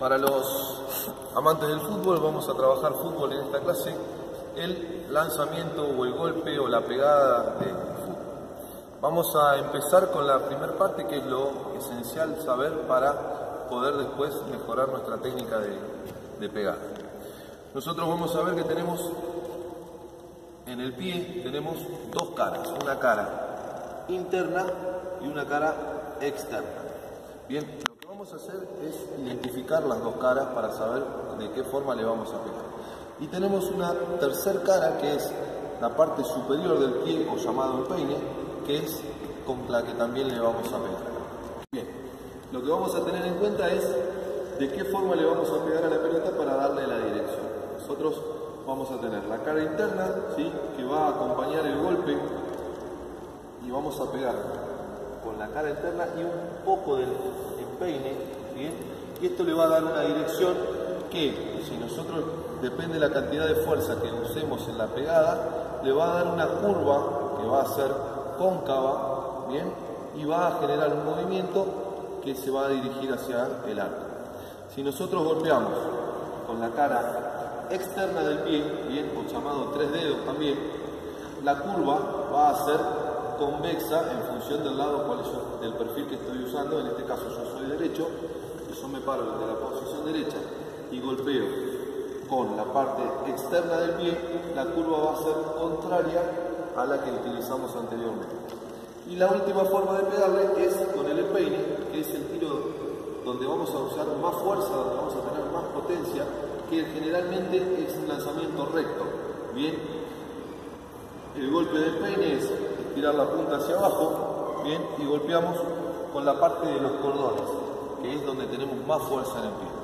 Para los amantes del fútbol, vamos a trabajar fútbol en esta clase, el lanzamiento o el golpe o la pegada de fútbol. Vamos a empezar con la primera parte, que es lo esencial saber para poder después mejorar nuestra técnica de pegada. Nosotros vamos a ver que tenemos en el pie tenemos dos caras, una cara interna y una cara externa. Bien, lo que vamos a hacer es identificar las dos caras para saber de qué forma le vamos a pegar. Y tenemos una tercera cara, que es la parte superior del pie, o llamado empeine, que es con la que también le vamos a pegar. Bien, lo que vamos a tener en cuenta es de qué forma le vamos a pegar a la pelota para darle la dirección. Nosotros vamos a tener la cara interna, ¿sí?, que va a acompañar el golpe, y vamos a pegar con la cara interna y un poco del empeine, ¿bien? Y esto le va a dar una dirección que, si nosotros, depende de la cantidad de fuerza que usemos en la pegada, le va a dar una curva que va a ser cóncava, ¿bien? Y va a generar un movimiento que se va a dirigir hacia el arco. Si nosotros golpeamos con la cara externa del pie, bien, o llamado tres dedos también, la curva va a ser convexa en función del lado del perfil que estoy usando. En este caso yo soy derecho, yo me paro desde la posición derecha y golpeo con la parte externa del pie, la curva va a ser contraria a la que utilizamos anteriormente. Y la última forma de pegarle es con el empeine, que es el tiro donde vamos a usar más fuerza, donde vamos a tener más potencia, que generalmente es un lanzamiento recto. Bien, el golpe del empeine es tirar la punta hacia abajo, bien, y golpeamos con la parte de los cordones, que es donde tenemos más fuerza en el pie.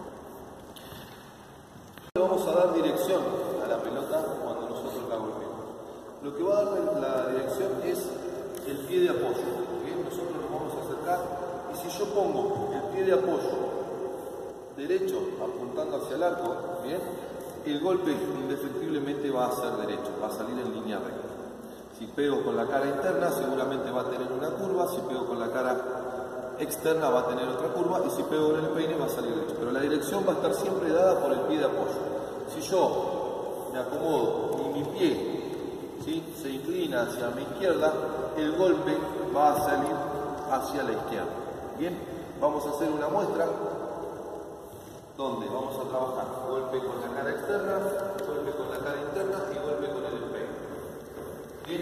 Vamos a dar dirección a la pelota cuando nosotros la golpeamos. Lo que va a dar la dirección es el pie de apoyo, ¿bien? Nosotros nos vamos a acercar, y si yo pongo el pie de apoyo derecho apuntando hacia el arco, ¿bien?, el golpe indefectiblemente va a ser derecho, va a salir en línea recta. Si pego con la cara interna, seguramente va a tener una curva. Si pego con la cara externa, va a tener otra curva. Y si pego con el empeine, va a salir derecho. Pero la dirección va a estar siempre dada por el pie de apoyo. Si yo me acomodo y mi pie, ¿sí?, se inclina hacia mi izquierda, el golpe va a salir hacia la izquierda. Bien, vamos a hacer una muestra donde vamos a trabajar golpe con la cara externa, golpe con la cara interna y golpe con el empeine. Bien.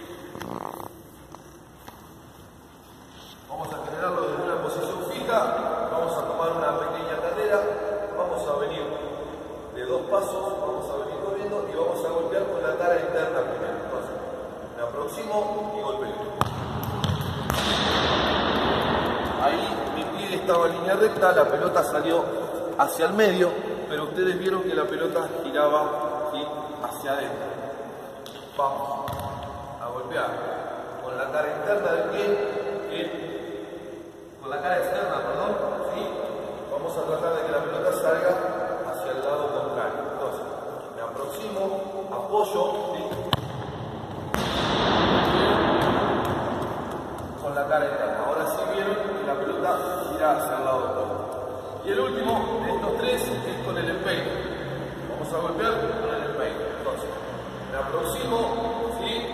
Vamos a generarlo desde una posición fija, vamos a tomar una pequeña carrera, vamos a venir de dos pasos, vamos a venir corriendo y vamos a golpear con la cara interna primero. Entonces, me aproximo y golpeo. Ahí mi pie estaba en línea recta, la pelota salió hacia el medio, pero ustedes vieron que la pelota giraba, ¿sí?, hacia adentro. Vamos a golpear con la cara interna del pie, con la cara externa, perdón, ¿sí? Vamos a tratar de que la pelota salga hacia el lado contrario. Entonces, me aproximo, apoyo, ¿sí?, con la cara interna. Ahora sí vieron que la pelota gira hacia el lado opuesto. Y el último de estos tres es con el empeine. Vamos a golpear con el empeine. Entonces, me aproximo, ¿sí?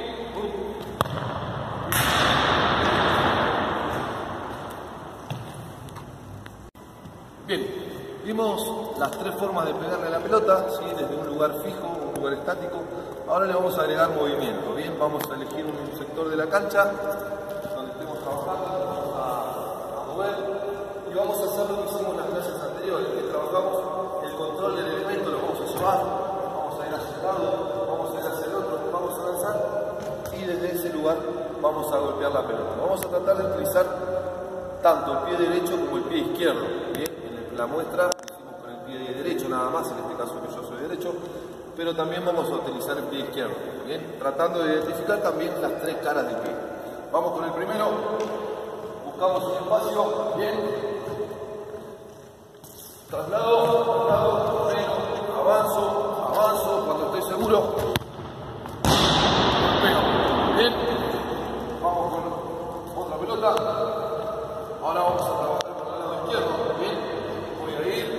Bien, vimos las tres formas de pegarle a la pelota, ¿sí?, desde un lugar fijo, un lugar estático. Ahora le vamos a agregar movimiento. Bien, vamos a elegir un sector de la cancha donde estemos trabajando, vamos a mover. Y vamos a hacer lo que hicimos en las clases anteriores, que trabajamos el control del elemento, lo vamos a llevar, vamos a ir hacia el lado, vamos a ir hacia el otro, vamos a lanzar, y desde ese lugar vamos a golpear la pelota. Vamos a tratar de utilizar tanto el pie derecho como el pie izquierdo. Bien, en la muestra lo hicimos con el pie derecho nada más, en este caso que yo soy derecho, pero también vamos a utilizar el pie izquierdo. Bien, tratando de identificar también las tres caras del pie. Vamos con el primero, buscamos un espacio, bien. Traslado, freno, avanzo, cuando estoy seguro, golpeo. Bien, vamos con otra pelota. Ahora vamos a trabajar con el lado izquierdo. Bien, voy a ir,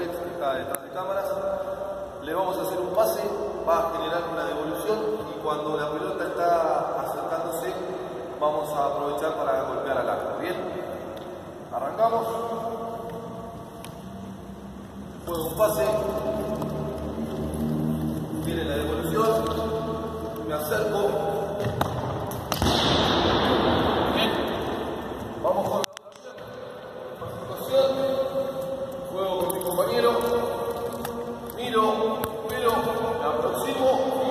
Alex, que está detrás de cámaras. Le vamos a hacer un pase, va a generar una devolución y cuando la pelota está acercándose vamos a aprovechar para golpear al arco. Bien, arrancamos. Juego un pase, viene la devolución, me acerco. Bien, vamos con la otra situación. Juego con mi compañero, miro, me aproximo.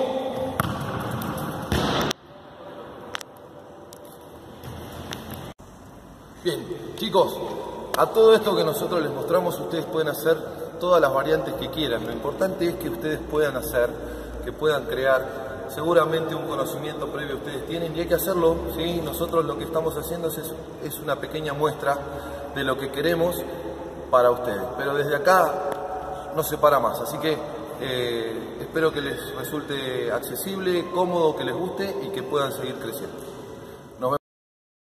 Bien, chicos, a todo esto que nosotros les mostramos, ustedes pueden hacer todas las variantes que quieran. Lo importante es que ustedes puedan hacer, que puedan crear. Seguramente un conocimiento previo ustedes tienen y hay que hacerlo, ¿sí? Nosotros lo que estamos haciendo es una pequeña muestra de lo que queremos para ustedes. Pero desde acá no se para más, así que espero que les resulte accesible, cómodo, que les guste y que puedan seguir creciendo.